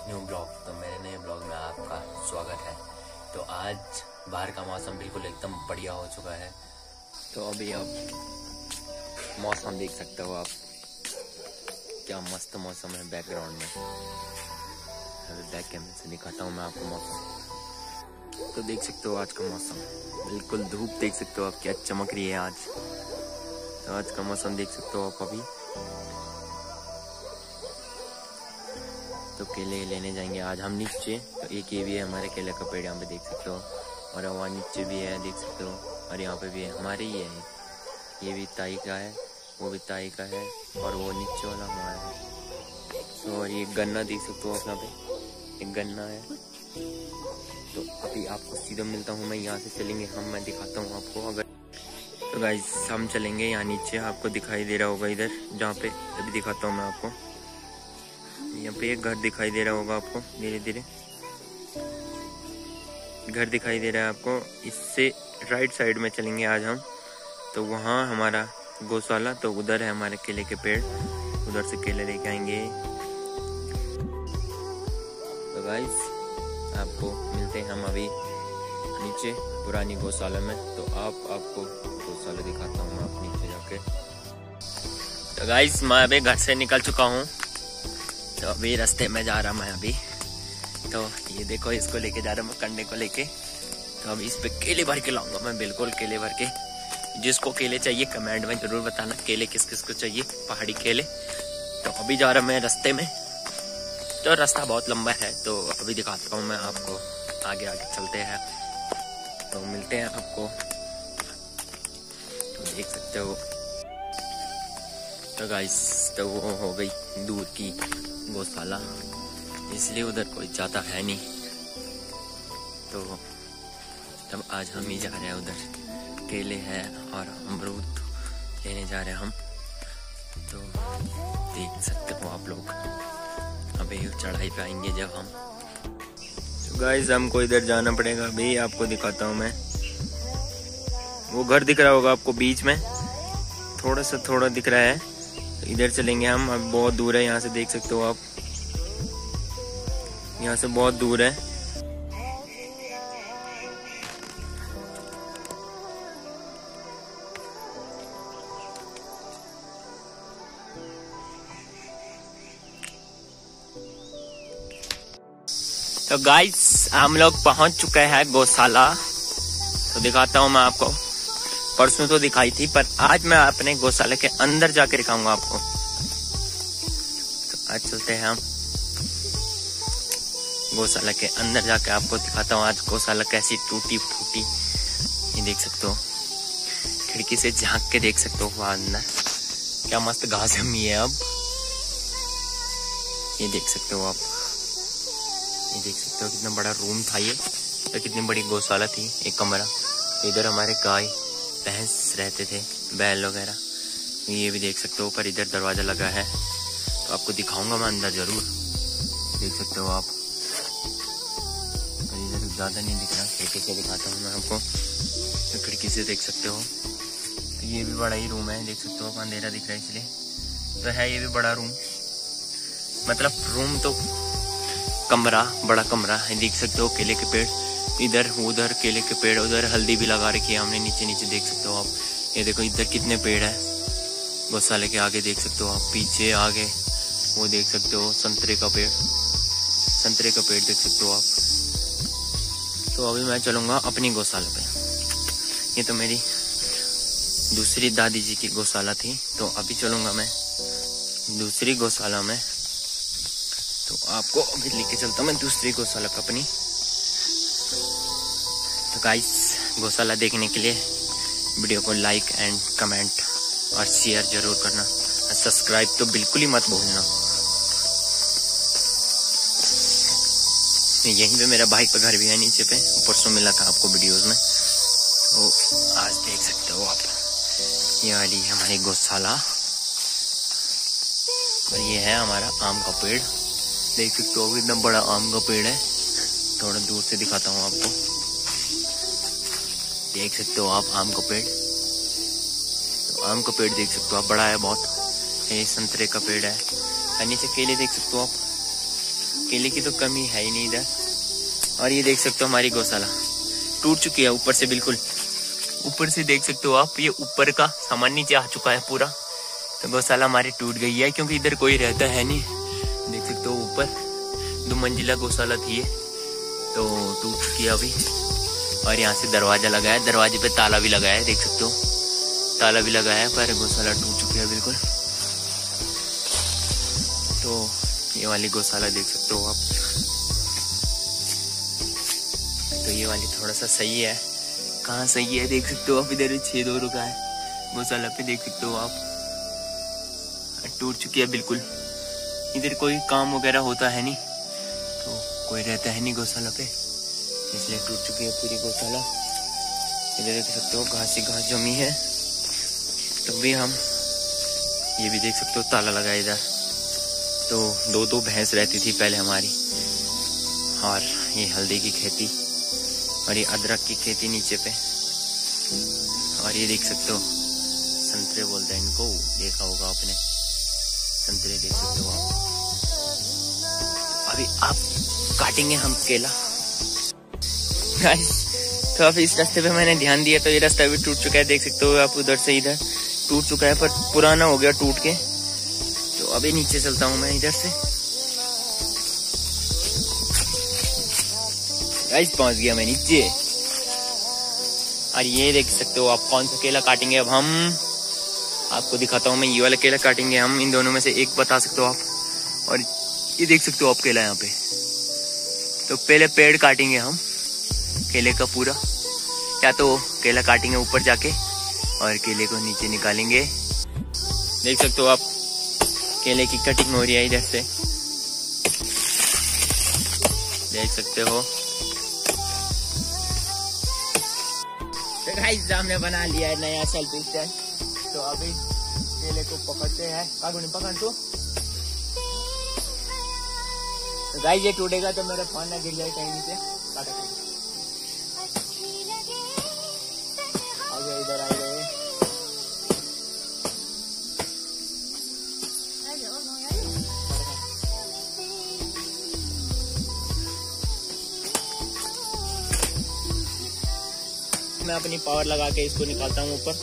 New blog. तो मेरे नए ब्लॉग में आपका स्वागत है। तो आज बाहर का मौसम बिल्कुल एकदम बढ़िया हो चुका है। तो अभी आप मौसम देख सकते हो आप, क्या मस्त मौसम है बैकग्राउंड में। अभी बैक कैमरे से दिखाता हूँ मैं आपको मौसम। तो देख सकते हो आज का मौसम, बिल्कुल धूप देख सकते हो आप क्या चमक रही है आज। तो आज का मौसम देख सकते हो आप। अभी तो केले लेने जाएंगे आज हम नीचे। तो एक ये भी है हमारे केले का पेड़, यहाँ पे देख सकते हो। और वहाँ नीचे भी है देख सकते हो, और यहाँ पे भी है हमारे ही है। ये भी ताई का है, वो भी ताई का है, और वो नीचे वाला हमारा है। तो और ये गन्ना देख सकते हो आप, यहाँ पे एक गन्ना है। तो अभी आपको सीधा मिलता हूँ मैं, यहाँ से चलेंगे हम, मैं दिखाता हूँ आपको। अगर तो गाइस हम चलेंगे यहाँ नीचे, आपको दिखाई दे रहा होगा इधर जहाँ पे, अभी दिखाता हूँ मैं आपको। यहाँ पे एक घर दिखाई दे रहा होगा आपको, धीरे धीरे घर दिखाई दे रहा है आपको। इससे राइट साइड में चलेंगे आज हम। तो वहाँ हमारा गौशाला, तो उधर है हमारे केले के पेड़, उधर से केले लेके आएंगे। तो गाइस आपको मिलते हैं हम अभी नीचे पुरानी गौशाला में। तो आपको गौशाला दिखाता हूँ आप नीचे जाके। तो गाइस मैं अभी घर से निकल चुका हूँ, तो अभी रास्ते में जा रहा मैं अभी। तो ये देखो, इसको लेके जा रहा मैं, कंडे को लेके। तो अभी इस पे केले भर के लाऊंगा मैं, बिल्कुल केले भर के। जिसको केले चाहिए कमेंट में जरूर बताना, केले किस किस को चाहिए, पहाड़ी केले। तो अभी जा रहा मैं रास्ते में, तो रास्ता बहुत लंबा है। तो अभी दिखाता हूँ मैं आपको, आगे आगे चलते हैं तो मिलते हैं आपको। तो देख सकते हो। तो गाइस तो वो हो गई दूर की गौशाला, इसलिए उधर कोई जाता है नहीं। तो तब आज हम ही जा रहे हैं उधर, केले हैं और अमरूद लेने जा रहे हैं हम। तो देख सकते हो आप लोग, अभी चढ़ाई पे आएंगे जब हम। तो गाइस हमको इधर जाना पड़ेगा अभी, आपको दिखाता हूँ मैं। वो घर दिख रहा होगा आपको बीच में, थोड़ा दिख रहा है। तो इधर चलेंगे हम, अब बहुत दूर है यहाँ से, देख सकते हो आप, यहाँ से बहुत दूर है। तो गाइस हम लोग पहुंच चुके हैं गौशाला। तो दिखाता हूं मैं आपको, परसों तो दिखाई थी, पर आज मैं अपने गौशाला के अंदर जाके दिखाऊंगा आपको। तो आज चलते हैं हम गौशाला के अंदर, जाके आपको दिखाता हूँ आज गौशाला कैसी टूटी फूटी। ये देख सकते हो, खिड़की से झांक के देख सकते हो वहां अंदर क्या मस्त घास जमी है अब। ये देख सकते हो आप, ये देख सकते हो कितना बड़ा रूम था ये, तो कितनी बड़ी गौशाला थी, एक कमरा। इधर हमारे गाय भैंस रहते थे, बैल वगैरह। ये भी देख सकते हो, पर इधर दरवाजा लगा है, तो आपको दिखाऊंगा मैं अंदर जरूर। देख सकते हो आप, इधर ज्यादा नहीं दिख रहा, खिड़की से दिखाता हूँ मैं आपको। तो खिड़की से देख सकते हो। तो ये भी बड़ा ही रूम है, देख सकते हो, अंधेरा दिख रहा है इसलिए। तो है ये भी बड़ा रूम, मतलब रूम तो कमरा, बड़ा कमरा है। देख सकते हो केले के पेड़ इधर, उधर केले के पेड़, उधर हल्दी भी लगा रखी है हमने, नीचे नीचे देख सकते हो आप। ये देखो इधर कितने पेड़ है गौशाले के आगे, देख सकते हो आप। पीछे आगे वो देख सकते हो संतरे का पेड़, संतरे का पेड़ देख सकते हो आप। तो अभी मैं चलूंगा अपनी गौशाला पे। ये तो मेरी दूसरी दादी जी की गौशाला थी, तो अभी चलूंगा मैं दूसरी गौशाला में। तो आपको अभी लेके चलता हूँ मैं दूसरी गौशाला पे अपनी। तो गाइस गौशाला देखने के लिए वीडियो को लाइक एंड कमेंट और शेयर जरूर करना, और सब्सक्राइब तो बिल्कुल ही मत भूलना। यहीं पे मेरा भाई का घर भी है नीचे पे, परसों मिला था आपको वीडियोस में। तो आज देख सकते हो आप, ये वाली है हमारी गौशाला, और ये है हमारा आम का पेड़। देख सकते हो कितना बड़ा आम का पेड़ है, थोड़ा दूर से दिखाता हूँ आपको। देख सकते हो आप आम का पेड़, तो आम का पेड़ देख सकते हो आप, बड़ा है बहुत। ये संतरे का पेड़ है, नीचे केले देख सकते हो आप। केले की तो कमी है ही नहीं इधर। और ये देख सकते हो हमारी गौशाला टूट चुकी है ऊपर से, बिल्कुल ऊपर से देख सकते हो आप। ये ऊपर का सामान नीचे आ चुका है पूरा। तो गौशाला हमारी टूट गई है क्योंकि इधर कोई रहता है नहीं। देख सकते हो ऊपर 2 मंजिला गौशाला थी ये, तो टूट चुकी है अभी। और यहाँ से दरवाजा लगा है, दरवाजे पे ताला भी लगा है, देख सकते हो ताला भी लगा है, पर गौशाला टूट चुकी है बिल्कुल। तो ये वाली गौशाला देख सकते हो आप। तो ये वाली थोड़ा सा सही है। कहाँ सही है देख सकते हो आप, इधर छेद हो रखा है गौशाला पे, देख सकते हो आप। टूट चुकी है बिल्कुल। इधर कोई काम वगैरह होता है नहीं, तो कोई रहता है नहीं गौशाला पे, इसलिए टूट चुकी है पूरी गौशाला। इधर देख सकते हो घास ही घास जमी है। तो भी हम ये भी देख सकते हो ताला लगा है इधर। तो 2 भैंस रहती थी पहले हमारी। और ये हल्दी की खेती और ये अदरक की खेती नीचे पे। और ये देख सकते हो संतरे बोलते हैं इनको, देखा होगा आपने, संतरे देख सकते हो आप। अभी आप काटेंगे हम केला गाइस। तो अब इस रास्ते पे मैंने ध्यान दिया तो ये रास्ता भी टूट चुका है, देख सकते हो आप। उधर से इधर टूट चुका है, पर पुराना हो गया टूट के। तो अभी नीचे चलता हूँ मैं इधर से गाइस, पहुंच गया मैं नीचे। और ये देख सकते हो आप कौन सा केला काटेंगे अब हम, आपको दिखाता हूँ मैं। ये वाला केला काटेंगे हम, इन दोनों में से एक बता सकते हो आप। और ये देख सकते हो आप केला यहाँ पे। तो पहले पेड़ काटेंगे हम केले का पूरा, या तो केला काटेंगे ऊपर जाके और केले को नीचे निकालेंगे। देख सकते हो आप केले की कटिंग हो रही है इधर से, देख सकते हो। तो गाइस हमने बना लिया है नया सेल्फी स्टैंड। तो अभी केले को पकड़ते हैं, पकड़ तो गाइस ये टूटेगा तो मेरा फोन ना गिर जाए कहीं नीचे। आगे इधर आ गए। मैं अपनी पावर लगा के इसको निकालता हूँ ऊपर।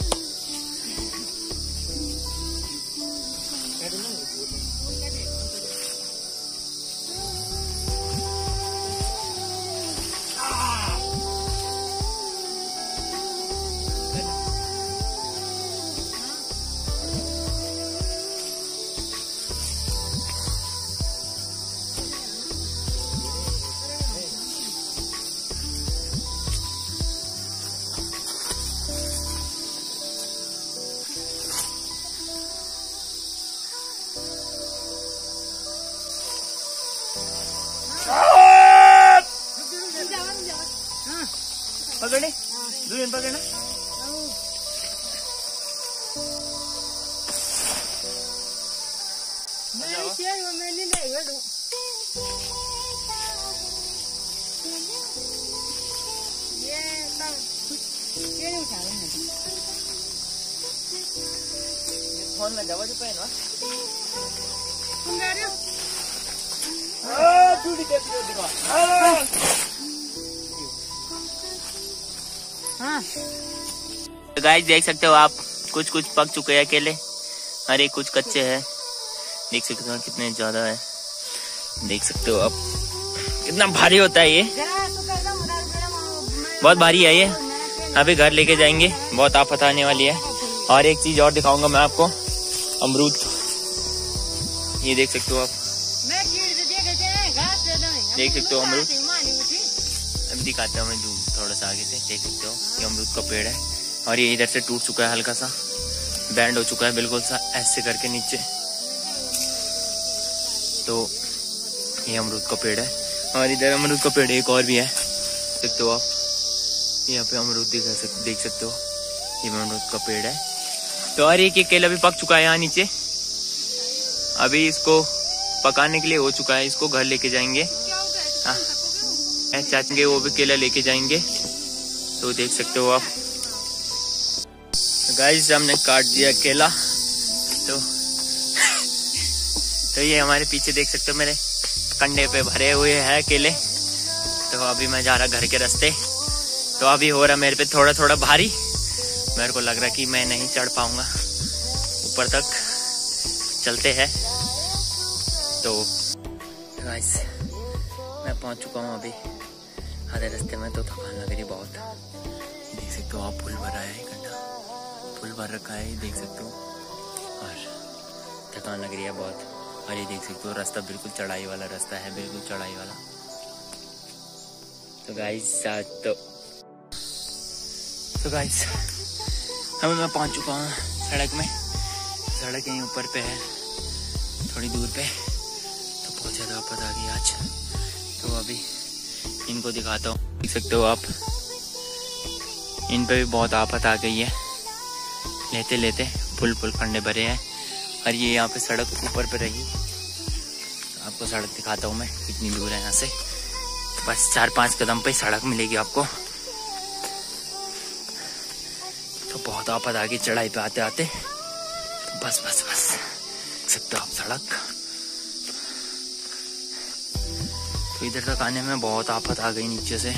पकड़े दूर पकड़ना। फोन में दवा जो पे ना तो गाइस देख सकते हो आप, कुछ पक चुके हैं केले, अरे कुछ कच्चे हैं। देख सकते हो कितने ज्यादा है, देख सकते हो आप कितना भारी होता है ये, बहुत भारी है ये। अभी घर लेके जाएंगे, बहुत आफत आने वाली है। और एक चीज और दिखाऊंगा मैं आपको, अमरूद। ये देख सकते हो आप, देख सकते हो अमरूद। अब दिखाता हूँ मैं थोड़ा सा आगे से, देख सकते हो ये अमरूद का पेड़ है। और ये इधर से टूट चुका है, हल्का सा बैंड हो चुका है बिल्कुल सा ऐसे करके नीचे। तो ये अमरूद का पेड़ है। और इधर अमरूद का पेड़ एक और भी है, देख सकते हो आप। यहाँ पे अमरूद देख सकते हो, ये अमरूद का पेड़ है। तो और एक केला भी पक चुका है यहाँ नीचे। अभी इसको पकाने के लिए हो चुका है, इसको घर लेके जाएंगे। हाँ चाचेंगे, वो भी केला लेके जाएंगे। तो देख सकते हो आप गाइस, हमने काट दिया केला। तो ये हमारे पीछे देख सकते हो मेरे कंधे पे भरे हुए हैं केले। तो अभी मैं जा रहा घर के रास्ते। तो अभी हो रहा मेरे पे थोड़ा थोड़ा भारी। मेरे को लग रहा कि मैं नहीं चढ़ पाऊंगा ऊपर तक। चलते हैं। तो गाइस मैं पहुंच चुका हूं अभी आधे रास्ते में। तो थकान लग रही बहुत। देख सकते हो आप, पुल भरा है, गड्ढा पुल भर रखा है, देख सकते हो। और थकान लग रही है बहुत। और ये देख सकते हो रास्ता बिल्कुल चढ़ाई वाला रास्ता है, बिल्कुल चढ़ाई वाला। तो गाइस अभी मैं पहुंच चुका हूँ सड़क में। सड़क यहीं ऊपर पे है, थोड़ी दूर पे। तो बहुत ज़्यादा आफत आ गई आज। तो अभी इनको दिखाता हूँ, देख सकते हो आप, इन पे भी बहुत आफत आ गई है। लेते लेते पुल खंडे भरे हैं। और ये यहाँ पे सड़क ऊपर पे रही। तो आपको सड़क दिखाता हूँ मैं कितनी दूर है यहाँ से। बस 4-5 कदम पे सड़क मिलेगी आपको। तो बहुत आफत आ गई चढ़ाई पे आते आते। तो बस देख सकते हो आप सड़क। तो इधर तक आने में बहुत आफत आ गई नीचे से।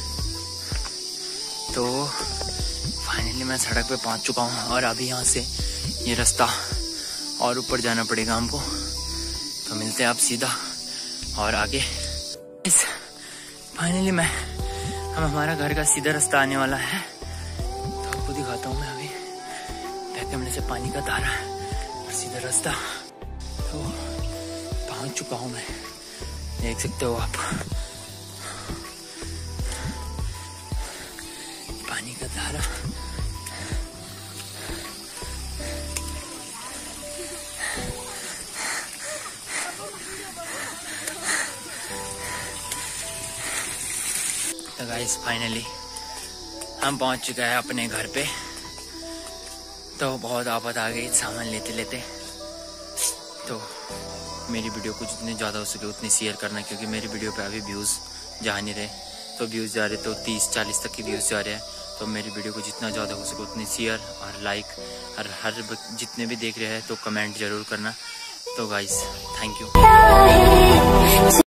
तो फाइनली मैं सड़क पे पहुंच चुका हूं। और अभी यहाँ से ये रास्ता और ऊपर जाना पड़ेगा हमको। तो मिलते हैं आप सीधा और आगे। फाइनली हमारा घर का सीधा रास्ता आने वाला है। तो आपको दिखाता हूँ मैं अभी। बैक कैमरे से पानी का धारा और सीधा रास्ता। तो पहुंच चुका हूँ मैं, देख सकते हो आप। पानी का धारा। तो गाइस फाइनली हम पहुंच चुके हैं अपने घर पे। तो बहुत आफत आ गई सामान लेते लेते। तो मेरी वीडियो को जितने ज़्यादा हो सके उतने शेयर करना, क्योंकि मेरी वीडियो पे अभी व्यूज़ जा नहीं रहे। तो व्यूज़ जा रहे तो 30-40 तक के व्यूज़ जा रहे हैं। तो मेरी वीडियो को जितना ज़्यादा हो सके उतने शेयर और लाइक और हर जितने भी देख रहे हैं तो कमेंट ज़रूर करना। तो गाइस थैंक यू।